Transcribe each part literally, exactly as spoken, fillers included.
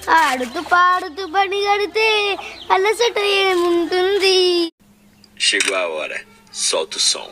ఆడుతూ పాడుతూ పని గడితే అలసట ఏముంటుంది. Chegou a hora. Solta o som.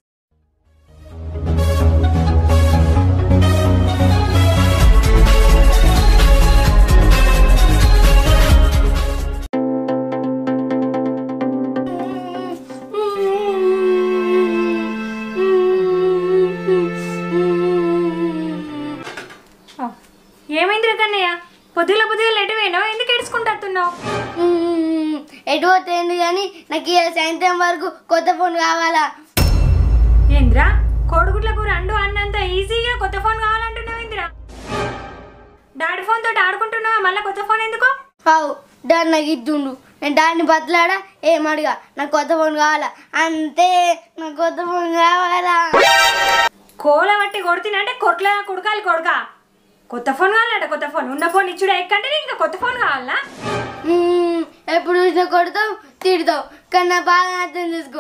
ఏమైంది కన్నయ్య? పొద్దుల పొద్దుగా ఎటు పోయినావు? ఎందుకు ఏడ్చుకుంటున్నావు? ఎటు పోతుంది కానీ నాకు ఈ సాయంత్రం వరకు కొత్త ఫోన్ కావాలా. ఏంద్రా కోడిగుడ్లకు రెండు అన్నంత ఈజీగా కొత్త ఫోన్ కావాలంటున్నావు? ఏంద్రా డాడీ ఫోన్ తోటి ఆడుకుంటున్నావా? మళ్ళీ కొత్త ఫోన్ ఎందుకు? అవు డాడీ నాకు ఇద్దుండు, నేను డాడీని బతలాడా ఏమడిగా నాకు కొత్త ఫోన్ కావాలా అంతే. నాకు కొత్త ఫోన్ కావాలా. కోల బట్టి కొడుతున్నంటే కొట్ల కొడకాలి కొడుక. కొత్త ఫోన్ కావాలంట. కొత్త ఫోన్ ఉన్న ఫోన్ ఇచ్చుడు ఎక్కంటే ఇంకా కొత్త ఫోన్ కావాలా? ఎప్పుడు చూసినా కొడతావు తిడతావు కానీ నా బాగా అర్థం చేసుకో.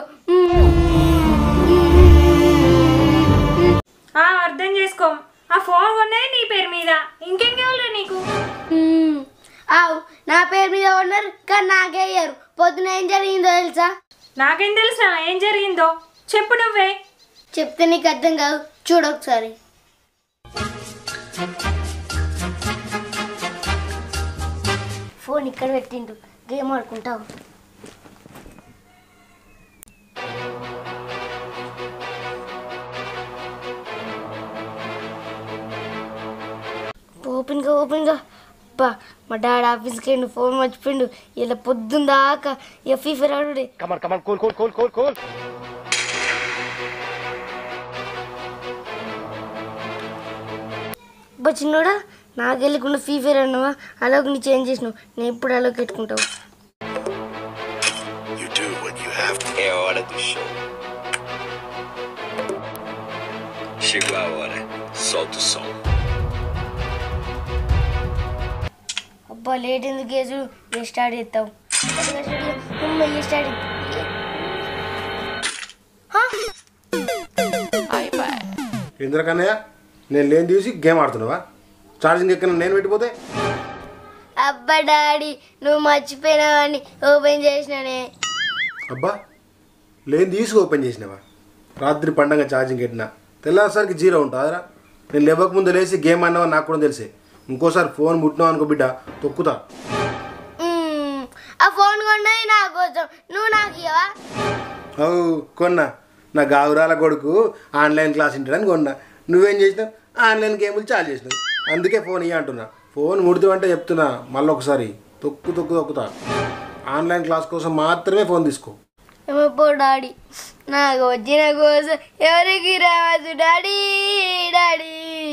అర్థం చేసుకో. ఆ ఫోన్ కొన్నది నీ పేరు మీద, ఇంకేం కావాలి నీకు? అవు నా పేరు మీద ఉన్నారు కానీ నాకే అయ్యారు. పొద్దున ఏం జరిగిందో తెలుసా? నాకేం తెలుసా ఏం జరిగిందో? చెప్పు నువ్వే. చెప్తే నీకు అర్థం కాదు, చూడొకసారి. ఫోన్ ఇక్కడ పెట్టిండు, గేమ్ ఆడుకుంటావు. ఓపెన్గా ఓపెన్గా అబ్బా మా డాడీ ఆఫీస్కి వెళ్ళి ఫోన్ మర్చిపోయిండు. ఇలా పొద్దున్న దాకా ఇక ఫీఫర్ ఆడుడే. అబ్బా చిన్నోడా నాకు వెళ్ళకుండా ఫీఫర్ అన్నావా? అలాగ నీ చేంజ్ చేసినావు, నేను ఎప్పుడు అలాగ పెట్టుకుంటావు. É hora do show. Chegou a hora. Solta o som. అబ్బా లేట్ ఎందుకు కేసు ఏ స్టార్ట్ చేస్తావు? ఏ స్టార్ట్ ఇంద్రకన్నయ్య నేను లేని తీసి గేమ్ ఆడుతున్నావా? ఛార్జింగ్ ఎక్కడ నేను పెట్టిపోతే? అబ్బా డాడీ నువ్వు మర్చిపోయినావని ఓపెన్ చేసినానే. అబ్బా లేని తీసి ఓపెన్ చేసినావా? రాత్రి పండగ ఛార్జింగ్ పెట్టినా తెల్లారిసరికి జీరో ఉంటుందిరా. నేను లేవక ముందు లేచి గేమ్ అన్నావా నాకు కూడా తెలిసే. ఇంకోసారి ఫోన్ ముట్టినావు అనుకో బిడ్డ తొక్కుతా. ఆ ఫోన్ కొన్నది నా కోసం, నువ్వు నాకు ఇవ్వవా? అవు కొన్నా, నా గావురాల కొడుకు ఆన్లైన్ క్లాస్ ఇంటాడని కొన్నా. నువ్వేం చేసినావు? ఆన్లైన్ గేములు చాలు చేసినావు. అందుకే ఫోన్ ఇవ్వ అంటున్నా. ఫోన్ ముడుతావంటే చెప్తున్నా మళ్ళీ ఒకసారి తొక్కు తొక్కు తొక్కుతా. ఆన్లైన్ క్లాస్ కోసం మాత్రమే ఫోన్ తీసుకో. ఏమో డాడీ నాకు వచ్చిన కోసం ఎవరికి రావద్దు డాడీ. డాడీ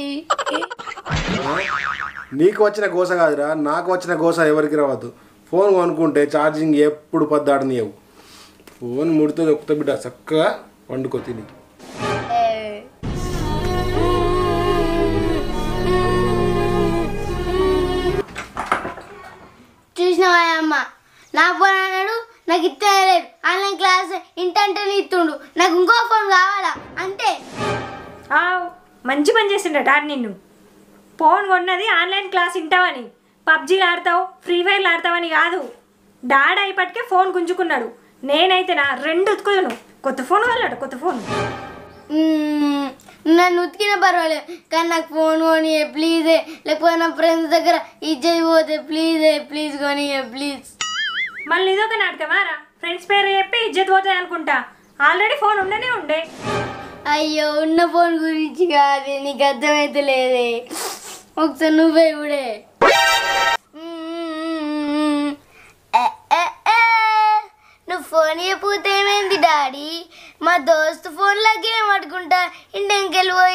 నీకు వచ్చిన గోస కాదురా, నాకు వచ్చిన గోస ఎవరికి రావద్దు. ఫోన్ కొనుక్కుంటే ఛార్జింగ్ ఎప్పుడు పద్దాడనియవు. ఫోన్ ముడితే తొక్కుతా బిడ్డ చక్కగా వండుకో తిని. చూసినావా అమ్మ, నా ఫోన్ అన్నాడు నాకు ఇస్తే లేదు. ఆన్లైన్ క్లాస్ ఇంటంటే ఇస్తుండు, నాకు ఇంకో ఫోన్ కావాలా అంతే. మంచి పని చేసిండ డాడీ నిన్ను. ఫోన్ కొన్నది ఆన్లైన్ క్లాస్ వింటావని, పబ్జీలు ఆడతావు ఫ్రీ ఫైర్లు ఆడతావని కాదు. డాడీ అయిపటికే ఫోన్ గుంజుకున్నాడు. నేనైతే నా రెండు ఉతుకుదును. కొత్త ఫోన్ వాళ్ళాడు కొత్త ఫోన్. నన్ను ఉతికినా పర్వాలేదు కానీ నాకు ఫోన్ కొని ప్లీజే, లేకపోతే నా ఫ్రెండ్స్ దగ్గర ఇజ్జత్ పోతే ప్లీజే ప్లీజ్ కొని ప్లీజ్. మళ్ళీ ఇదొక నాటకమారా? ఫ్రెండ్స్ పేరు చెప్పి ఇజ్జత్ పోతాయి అనుకుంటా. ఆల్రెడీ ఫోన్ ఉండనే ఉండే. అయ్యో ఉన్న ఫోన్ గురించి కాదు, నీకు అర్థమైతే లేదే. ఒకసారి నువ్వే ఇవిడే. నువ్వు ఫోన్ చెప్పితే ఏమైంది డాడీ? మా దోస్తు ఫోన్లో గేమ్ ఆడుకుంటా ఇంటికి వెళ్ళిపోయి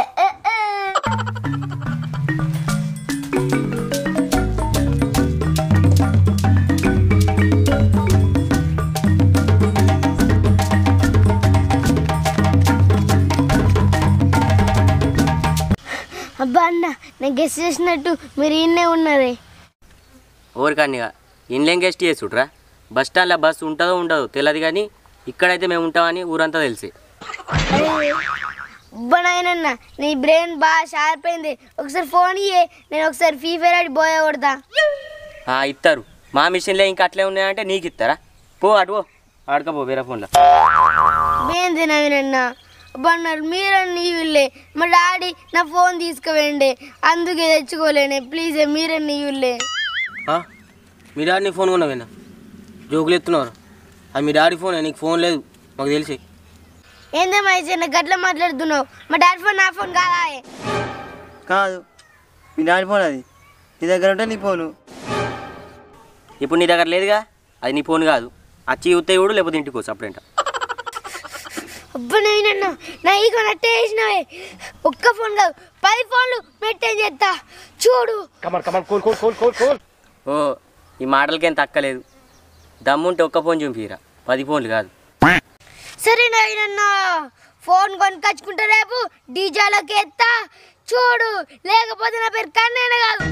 అబ్బా అన్న నేను గెస్ట్ చేసినట్టు మీరు ఇన్నే ఉన్నారే. ఊరికన్నీగా ఇన్లేం గెస్ట్ చేసుట్రా? బస్ స్టాండ్లో బస్సు ఉంటుందో ఉండదో తెలియదు కానీ ఇక్కడైతే మేము ఉంటామని ఊరంతా తెలిసి. అబ్బనాయనన్న నీ బ్రెయిన్ బాగా షార్ప్ అయింది. ఒకసారి ఫోన్ ఇయ్యే, నేను ఒకసారి ఫ్రీ ఫైర్ ఆడి పోయా కొడతా. ఇస్తారు మా మిషన్లో ఇంకా అట్లే ఉన్నాయంటే నీకు ఇస్తారా? పో అటు పో ఆడకపో వేరే ఫోన్లో. ఏంది నవీనన్న అబ్బన్నారు మీరన్న ఇవ్వలే, మా డాడీ నా ఫోన్ తీసుకువేండి అందుకే తెచ్చుకోలేనే. ప్లీజ్ మీరన్న ఇవ్వలే. మీ డాడీ నీ ఫోన్ కొన్నావేనా? జోకులు ఎత్తున్నారు. అది మీ డాడీ ఫోన్, నీకు ఫోన్ లేదు మాకు తెలిసి. ఏందేమో చిన్న గట్ల మాట్లాడుతున్నావు? మా డాడీ ఫోన్ నా ఫోన్ కాదా? కాదు మీ డాడీ ఫోన్, అది నీ దగ్గర ఉంటే నీ ఫోను. ఇప్పుడు నీ దగ్గర లేదుగా, అది నీ ఫోన్ కాదు. అచ్చి చూస్తే కూడా లేకపోతే ఇంటికి వచ్చి అప్పుడేంట. అబ్బా నేనన్నా నా ఈగో నట్టే వేసినవే. ఒక్క ఫోన్ కాదు పది ఫోన్లు మెయింటైన్ చేస్తా చూడు. ఓ ఈ మాటలకేం తక్కలేదు. దమ్ముంటే ఒక్క ఫోన్ చూపిరా, పది ఫోన్లు కాదు. సరే నవీనన్నా ఫోన్ కొనుకొచ్చుకుంటా రేపు డీజేలోకి ఎత్తా చూడు, లేకపోతే నా పేరు కన్నయ్య కాదు.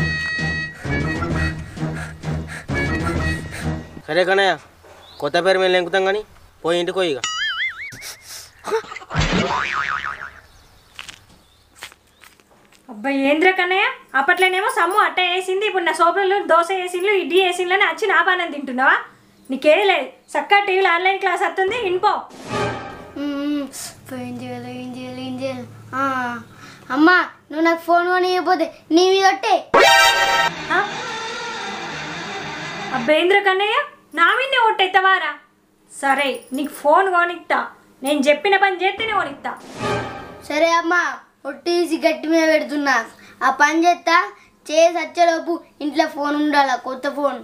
సరే కన్నయ్య, కొత్త పేరు మేము లెంకుతాం కానీ పోయి ఇంటికి పోయి. ఇక అబ్బాయి ఏంద్ర కన్నయ్య, అప్పట్లోనేమో సమ్ము అట్ట వేసింది, ఇప్పుడు నా సోపులు దోశ వేసిండ్లు ఇడ్లీ వేసిండ్లని వచ్చి నా పానం తింటున్నావా? నీకే లేదు చక్కగా టీవీలో ఆన్లైన్ క్లాస్ వస్తుంది ఇన్పో. ఏం చేయాలి ఏం చేయాలి ఏం చేయాలి? అమ్మా నువ్వు నాకు ఫోన్ కొని ఇవ్వకపోతే నీ మీద ఒట్టే. అబ్బేంద్ర కన్నయ్య నా మీదే ఒట్టెత్తవారా? సరే నీకు ఫోన్ కొనిస్తా, నేను చెప్పిన పని చేస్తేనే కొనిస్తా. సరే అమ్మా ఒట్టేసి గట్టి మీద పెడుతున్నా, ఆ పని చేస్తా. చేసి వచ్చేలోపు ఇంట్లో ఫోన్ ఉండాలా, కొత్త ఫోన్.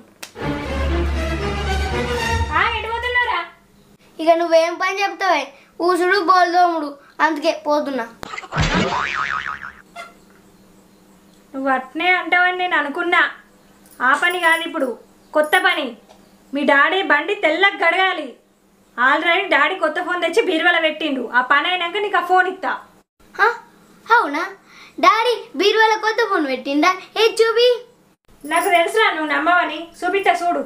ఎడిపోతున్నారా? ఇక నువ్వేం పని చెప్తావే? ఊసుడు బోల్దోముడు, అందుకే పోతున్నా. నువ్వు అట్నే అంటావని నేను అనుకున్నా. ఆ పని కాదు ఇప్పుడు, కొత్త పని. మీ డాడీ బండి తెల్లగా గడగాలి. ఆల్రెడీ డాడీ కొత్త ఫోన్ తెచ్చి బీరువాల పెట్టిండు. ఆ పని అయినాక నీకు ఆ ఫోన్ ఇస్తా. అవునా? డాడీ బీరువాల కొత్త ఫోన్ పెట్టిందా? ఏ చూపి. నాకు తెలుసురా నువ్వు నమ్మవని, చూపిస్తా చూడు.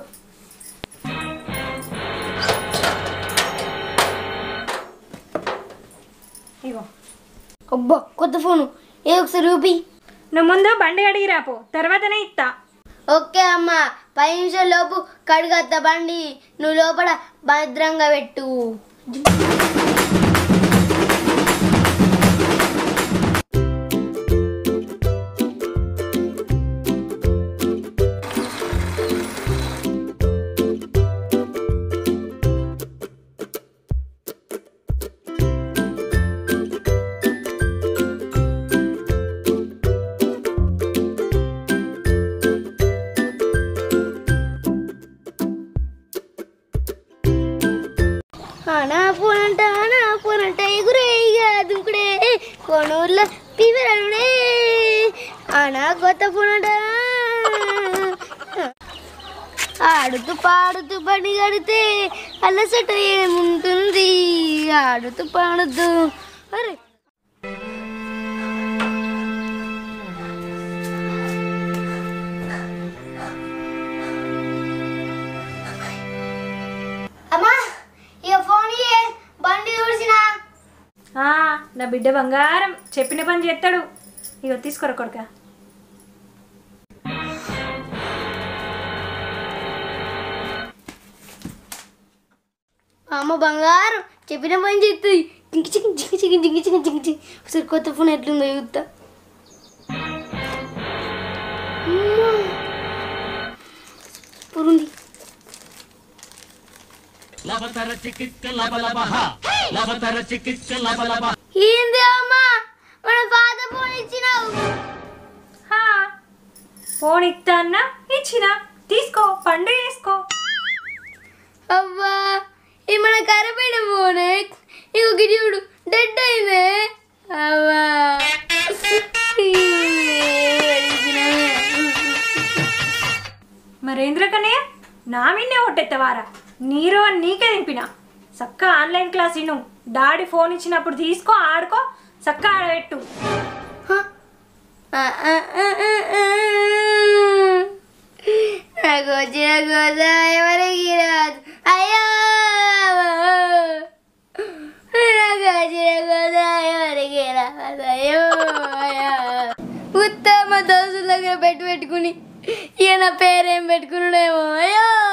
ఇగో అబ్బా కొత్త ఫోను, ఏ ఒకసారి చూపి. నువ్వు ముందు బండి అడిగి రాపో, తర్వాతనే ఇస్తా. ఓకే అమ్మా, పది నిమిషాల లోపు కడుగత్త బండి, నువ్వు లోపల భద్రంగా పెట్టు. నా ఫోన్ అంట నా ఫోన్ అంట ఎగురేగా దుంకుడే కొనూర్లో పివరడే అనా కొత్త ఫోన్ అంట. ఆడుతూ పాడుతూ బండి కడితే అలసట ఏముంటుంది, ఆడుతూ పాడుతూ. అరే అమ్మా ఇక ఫోన్ ఇయ్యే, బండి చూసినా. నా బిడ్డ బంగారం, చెప్పిన పని చేస్తాడు. ఇక తీసుకోరా కొడుక. అమ్మ బంగారం చెప్పిన పని చేస్తుంది. జింకి చికి జింకి చికి జింకి చికి జింకి చికి. ఒకసారి కొత్త ఫోన్ ఎట్లుందో చూస్తా. పురుంది ఏంది అమ్మా మన పాత ఫోన్ ఇచ్చినావు? ఫోన్ ఇస్తా అన్నా ఇచ్చినా, తీసుకో పండు వేసుకో. అవ్వా ఇది మన కరపైన ఫోనే, ఇక చూడు డెడ్ అయిందే. అవ్వా మరేంద్రకనే నా మీనే ఒట్టెత్తవారా? నీరు అని నీకే దింపిన. చక్క ఆన్లైన్ క్లాస్ ఇను, డాడీ ఫోన్ ఇచ్చినప్పుడు తీసుకో, ఆడుకో, చక్క ఆడబెట్టు. నాకు వచ్చిన కోసం ఎవరికి రాదు. అయ్యో నాకు వచ్చిన కోసం ఎవరికి మా దోస్తుల దగ్గర పెట్టి పెట్టుకుని ఈయన పేరేం పెట్టుకున్నాడేమో అయ్యో